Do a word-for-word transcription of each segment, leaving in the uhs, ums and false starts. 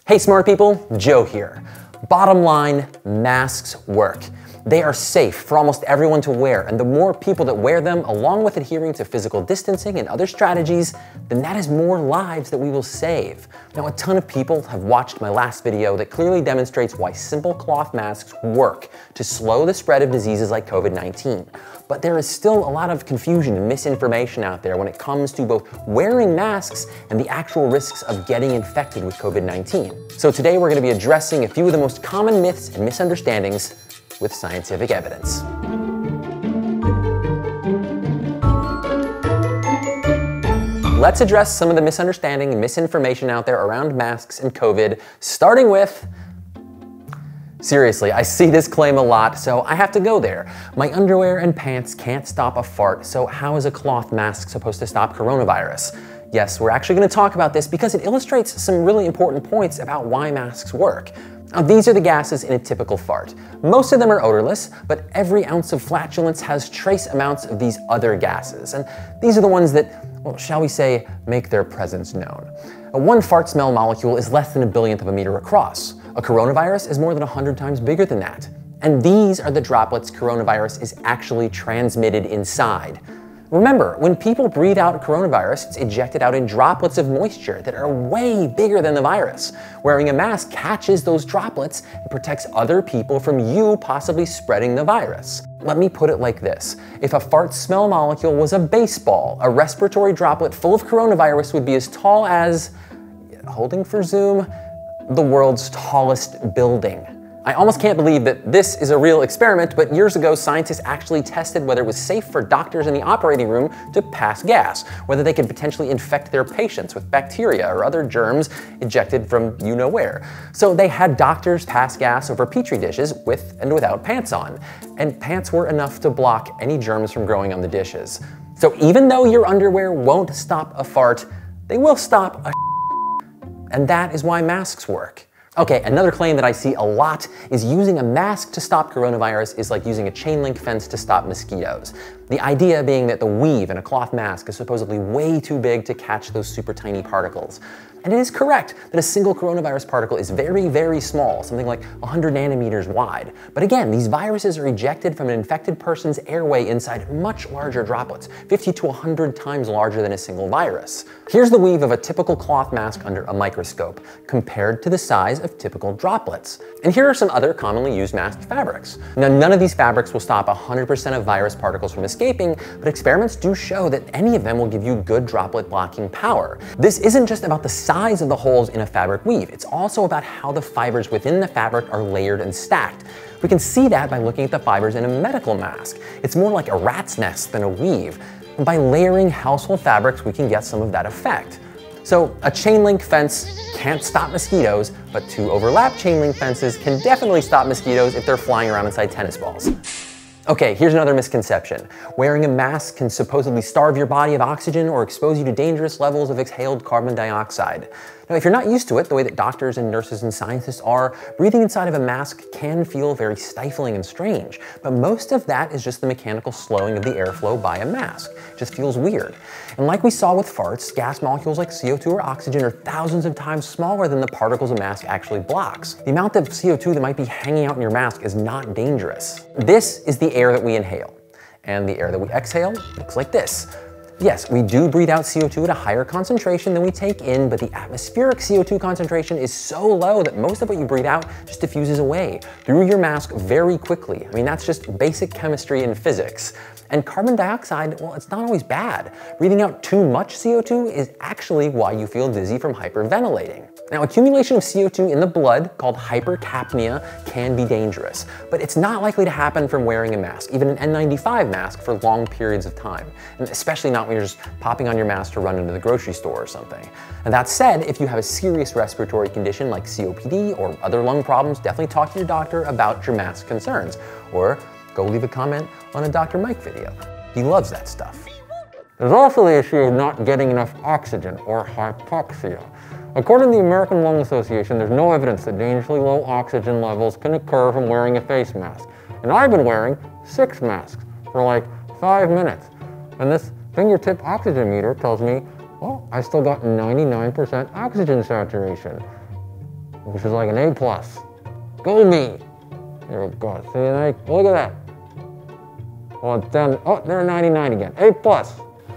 Hey smart people, Joe here. Bottom line, masks work. They are safe for almost everyone to wear, and the more people that wear them, along with adhering to physical distancing and other strategies, then that is more lives that we will save. Now, a ton of people have watched my last video that clearly demonstrates why simple cloth masks work to slow the spread of diseases like COVID nineteen. But there is still a lot of confusion and misinformation out there when it comes to both wearing masks and the actual risks of getting infected with COVID nineteen. So today we're going to be addressing a few of the most common myths and misunderstandings with scientific evidence. Let's address some of the misunderstanding and misinformation out there around masks and COVID, starting with, seriously, I see this claim a lot, so I have to go there. My underwear and pants can't stop a fart, so how is a cloth mask supposed to stop coronavirus? Yes, we're actually going to talk about this because it illustrates some really important points about why masks work. Now, these are the gases in a typical fart. Most of them are odorless, but every ounce of flatulence has trace amounts of these other gases. And these are the ones that, well, shall we say, make their presence known. A one fart smell molecule is less than a billionth of a meter across. A coronavirus is more than one hundred times bigger than that. And these are the droplets coronavirus is actually transmitted inside. Remember, when people breathe out coronavirus, it's ejected out in droplets of moisture that are way bigger than the virus. Wearing a mask catches those droplets and protects other people from you possibly spreading the virus. Let me put it like this. If a fart smell molecule was a baseball, a respiratory droplet full of coronavirus would be as tall as, holding for zoom, the world's tallest building. I almost can't believe that this is a real experiment, but years ago, scientists actually tested whether it was safe for doctors in the operating room to pass gas, whether they could potentially infect their patients with bacteria or other germs ejected from you know where. So they had doctors pass gas over petri dishes with and without pants on, and pants were enough to block any germs from growing on the dishes. So even though your underwear won't stop a fart, they will stop a and that is why masks work. Okay, another claim that I see a lot is using a mask to stop coronavirus is like using a chain link fence to stop mosquitoes. The idea being that the weave in a cloth mask is supposedly way too big to catch those super tiny particles. And it is correct that a single coronavirus particle is very, very small, something like one hundred nanometers wide. But again, these viruses are ejected from an infected person's airway inside much larger droplets, fifty to one hundred times larger than a single virus. Here's the weave of a typical cloth mask under a microscope, compared to the size of typical droplets. And here are some other commonly used mask fabrics. Now, none of these fabrics will stop one hundred percent of virus particles from escaping, but experiments do show that any of them will give you good droplet blocking power. This isn't just about the size of the holes in a fabric weave, it's also about how the fibers within the fabric are layered and stacked. We can see that by looking at the fibers in a medical mask. It's more like a rat's nest than a weave. And by layering household fabrics, we can get some of that effect. So a chain link fence can't stop mosquitoes, but two overlap chain link fences can definitely stop mosquitoes if they're flying around inside tennis balls. Okay, here's another misconception. Wearing a mask can supposedly starve your body of oxygen or expose you to dangerous levels of exhaled carbon dioxide. Now, if you're not used to it, the way that doctors and nurses and scientists are, breathing inside of a mask can feel very stifling and strange. But most of that is just the mechanical slowing of the airflow by a mask. It just feels weird. And like we saw with farts, gas molecules like C O two or oxygen are thousands of times smaller than the particles a mask actually blocks. The amount of C O two that might be hanging out in your mask is not dangerous. This is the air that we inhale. And the air that we exhale looks like this. Yes, we do breathe out C O two at a higher concentration than we take in, but the atmospheric C O two concentration is so low that most of what you breathe out just diffuses away through your mask very quickly. I mean, that's just basic chemistry and physics. And carbon dioxide, well, it's not always bad. Breathing out too much C O two is actually why you feel dizzy from hyperventilating. Now, accumulation of C O two in the blood, called hypercapnia, can be dangerous, but it's not likely to happen from wearing a mask, even an N ninety-five mask for long periods of time, and especially not when you're just popping on your mask to run into the grocery store or something. And that said, if you have a serious respiratory condition like C O P D or other lung problems, definitely talk to your doctor about your mask concerns, or go leave a comment on a Doctor Mike video. He loves that stuff. There's also the issue of not getting enough oxygen, or hypoxia. According to the American Lung Association, there's no evidence that dangerously low oxygen levels can occur from wearing a face mask. And I've been wearing six masks for like five minutes. And this fingertip oxygen meter tells me, well, I still got ninety-nine percent oxygen saturation. which is like an A plus. Go me! There we go. See, like, look at that. Well, then, oh, they're ninety-nine again. A plus.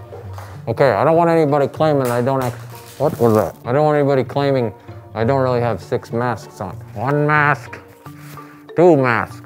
Okay, I don't want anybody claiming I don't have, what was that? I don't want anybody claiming I don't really have six masks on. One mask, two masks,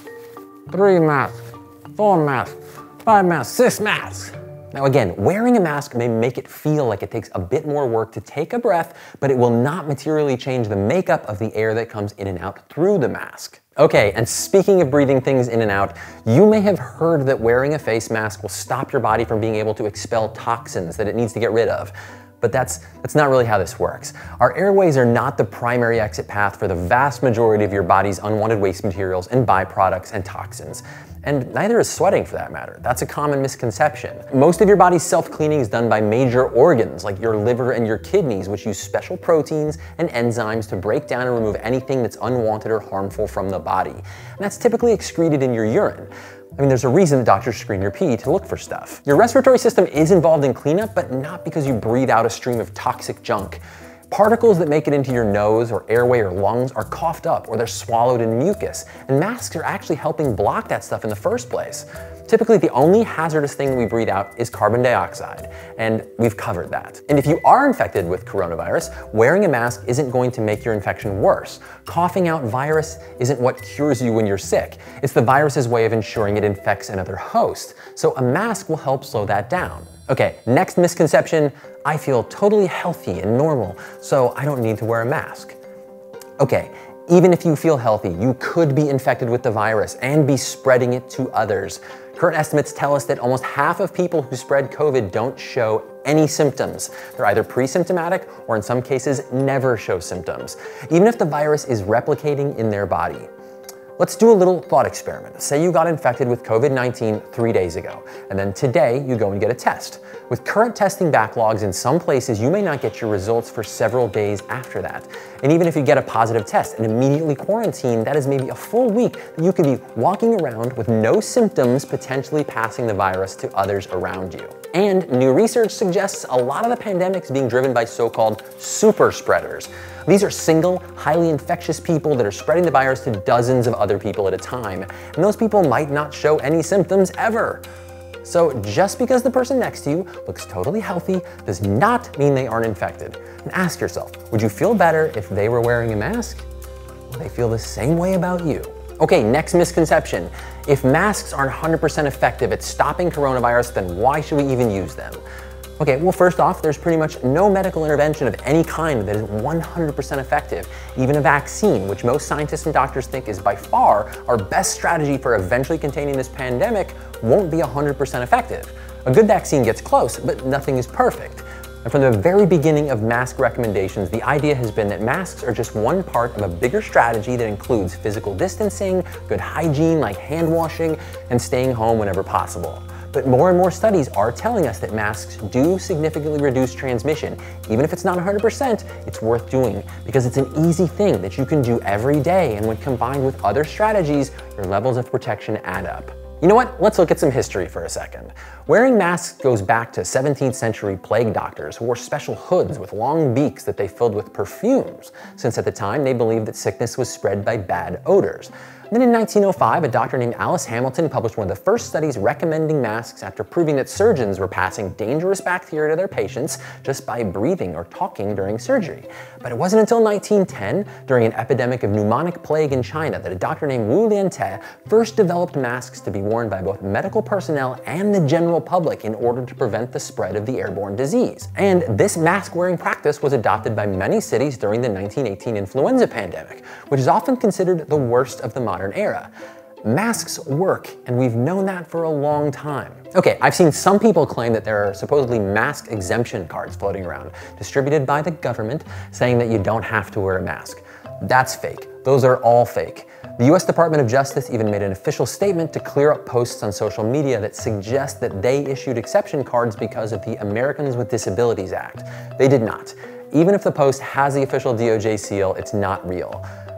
three masks, four masks, five masks, six masks. Now again, wearing a mask may make it feel like it takes a bit more work to take a breath, but it will not materially change the makeup of the air that comes in and out through the mask. Okay, and speaking of breathing things in and out, you may have heard that wearing a face mask will stop your body from being able to expel toxins that it needs to get rid of. But that's, that's not really how this works. Our airways are not the primary exit path for the vast majority of your body's unwanted waste materials and byproducts and toxins. And neither is sweating for that matter. That's a common misconception. Most of your body's self-cleaning is done by major organs like your liver and your kidneys, which use special proteins and enzymes to break down and remove anything that's unwanted or harmful from the body. And that's typically excreted in your urine. I mean, there's a reason that doctors screen your pee to look for stuff. Your respiratory system is involved in cleanup, but not because you breathe out a stream of toxic junk. Particles that make it into your nose or airway or lungs are coughed up or they're swallowed in mucus, and masks are actually helping block that stuff in the first place. Typically, the only hazardous thing we breathe out is carbon dioxide, and we've covered that. And if you are infected with coronavirus, wearing a mask isn't going to make your infection worse. Coughing out virus isn't what cures you when you're sick. It's the virus's way of ensuring it infects another host. So a mask will help slow that down. Okay, next misconception, I feel totally healthy and normal, so I don't need to wear a mask. Okay, even if you feel healthy, you could be infected with the virus and be spreading it to others. Current estimates tell us that almost half of people who spread COVID don't show any symptoms. They're either pre-symptomatic or in some cases never show symptoms, even if the virus is replicating in their body. Let's do a little thought experiment. Say you got infected with COVID nineteen three days ago, and then today you go and get a test. With current testing backlogs in some places, you may not get your results for several days after that. And even if you get a positive test and immediately quarantine, that is maybe a full week that you could be walking around with no symptoms, potentially passing the virus to others around you. And new research suggests a lot of the pandemic's being driven by so-called super spreaders. These are single, highly infectious people that are spreading the virus to dozens of other people at a time, and those people might not show any symptoms ever. So just because the person next to you looks totally healthy does not mean they aren't infected. And ask yourself, would you feel better if they were wearing a mask? Will they feel the same way about you? Okay, next misconception. If masks aren't one hundred percent effective at stopping coronavirus, then why should we even use them? Okay, well first off, there's pretty much no medical intervention of any kind that is one hundred percent effective. Even a vaccine, which most scientists and doctors think is by far our best strategy for eventually containing this pandemic, won't be one hundred percent effective. A good vaccine gets close, but nothing is perfect. And from the very beginning of mask recommendations, the idea has been that masks are just one part of a bigger strategy that includes physical distancing, good hygiene like hand washing, and staying home whenever possible. But more and more studies are telling us that masks do significantly reduce transmission. Even if it's not one hundred percent, it's worth doing because it's an easy thing that you can do every day, and when combined with other strategies, your levels of protection add up. You know what? Let's look at some history for a second. Wearing masks goes back to seventeenth century plague doctors who wore special hoods with long beaks that they filled with perfumes, since at the time they believed that sickness was spread by bad odors. Then in nineteen oh five, a doctor named Alice Hamilton published one of the first studies recommending masks after proving that surgeons were passing dangerous bacteria to their patients just by breathing or talking during surgery. But it wasn't until nineteen ten, during an epidemic of pneumonic plague in China, that a doctor named Wu Liante first developed masks to be worn by both medical personnel and the general public in order to prevent the spread of the airborne disease. And this mask-wearing practice was adopted by many cities during the nineteen eighteen influenza pandemic, which is often considered the worst of the modern era. Masks work, and we've known that for a long time. Okay, I've seen some people claim that there are supposedly mask exemption cards floating around, distributed by the government, saying that you don't have to wear a mask. That's fake. Those are all fake. The U S Department of Justice even made an official statement to clear up posts on social media that suggest that they issued exception cards because of the Americans with Disabilities Act. They did not. Even if the post has the official D O J seal, it's not real.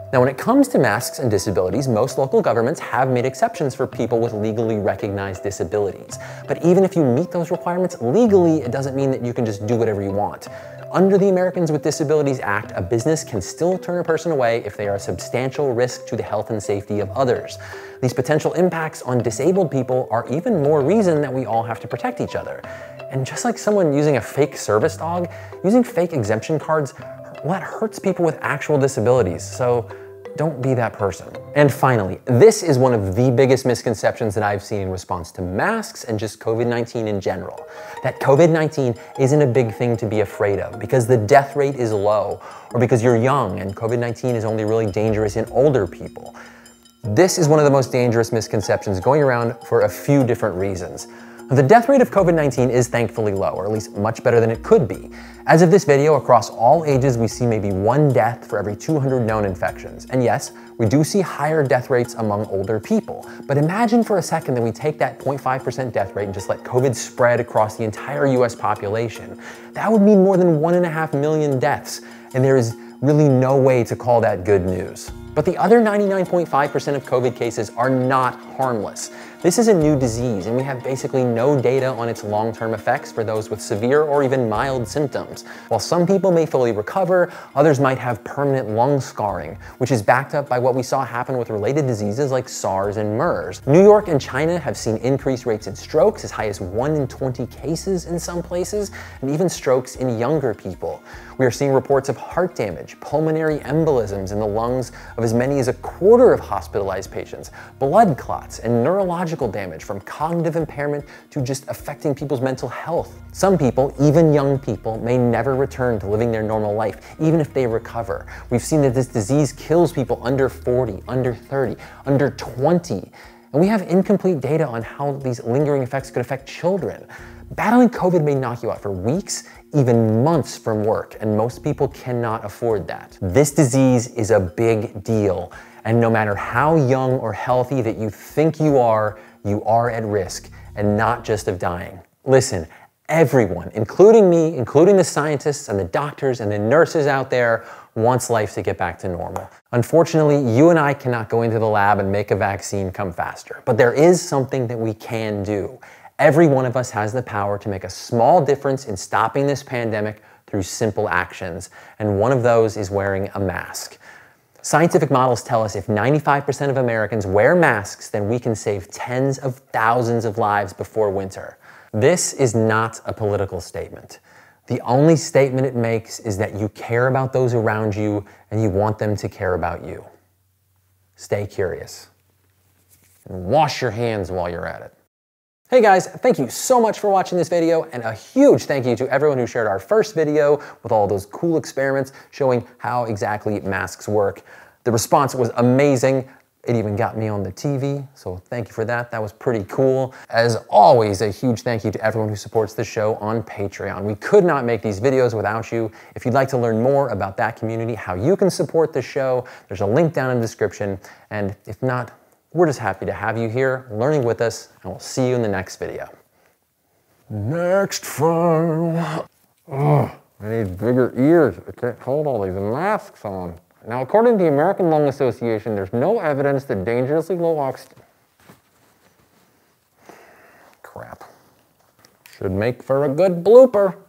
Now, when it comes to masks and disabilities, most local governments have made exceptions for people with legally recognized disabilities. But even if you meet those requirements legally, it doesn't mean that you can just do whatever you want. Under the Americans with Disabilities Act, a business can still turn a person away if they are a substantial risk to the health and safety of others. These potential impacts on disabled people are even more reason that we all have to protect each other. And just like someone using a fake service dog, using fake exemption cards, well, that hurts people with actual disabilities, so don't be that person. And finally, this is one of the biggest misconceptions that I've seen in response to masks and just COVID nineteen in general. That COVID nineteen isn't a big thing to be afraid of because the death rate is low, or because you're young and COVID nineteen is only really dangerous in older people. This is one of the most dangerous misconceptions going around for a few different reasons. The death rate of COVID nineteen is thankfully low, or at least much better than it could be. As of this video, across all ages, we see maybe one death for every two hundred known infections. And yes, we do see higher death rates among older people. But imagine for a second that we take that zero point five percent death rate and just let COVID spread across the entire U S population. That would mean more than one and a half million deaths. And there is really no way to call that good news. But the other ninety-nine point five percent of COVID cases are not harmless. This is a new disease, and we have basically no data on its long-term effects for those with severe or even mild symptoms. While some people may fully recover, others might have permanent lung scarring, which is backed up by what we saw happen with related diseases like SARS and MERS. New York and China have seen increased rates in strokes, as high as one in twenty cases in some places, and even strokes in younger people. We are seeing reports of heart damage, pulmonary embolisms in the lungs of as many as a quarter of hospitalized patients, blood clots, and neurological damage from cognitive impairment to just affecting people's mental health. Some people, even young people, may never return to living their normal life, even if they recover. We've seen that this disease kills people under forty, under thirty, under twenty. And we have incomplete data on how these lingering effects could affect children. Battling COVID may knock you out for weeks, even months from work, and most people cannot afford that. This disease is a big deal, and no matter how young or healthy that you think you are, you are at risk, and not just of dying. Listen, everyone, including me, including the scientists and the doctors and the nurses out there, wants life to get back to normal. Unfortunately, you and I cannot go into the lab and make a vaccine come faster, but there is something that we can do. Every one of us has the power to make a small difference in stopping this pandemic through simple actions, and one of those is wearing a mask. Scientific models tell us if ninety-five percent of Americans wear masks, then we can save tens of thousands of lives before winter. This is not a political statement. The only statement it makes is that you care about those around you and you want them to care about you. Stay curious. And wash your hands while you're at it. Hey guys, thank you so much for watching this video, and a huge thank you to everyone who shared our first video with all those cool experiments showing how exactly masks work. The response was amazing. It even got me on the T V, so thank you for that. That was pretty cool. As always, a huge thank you to everyone who supports the show on Patreon. We could not make these videos without you. If you'd like to learn more about that community, how you can support the show, there's a link down in the description, and if not, we're just happy to have you here, learning with us, and we'll see you in the next video. Next time. Oh, I need bigger ears. I can't hold all these masks on. Now, according to the American Lung Association, there's no evidence that dangerously low oxygen... Crap. Should make for a good blooper.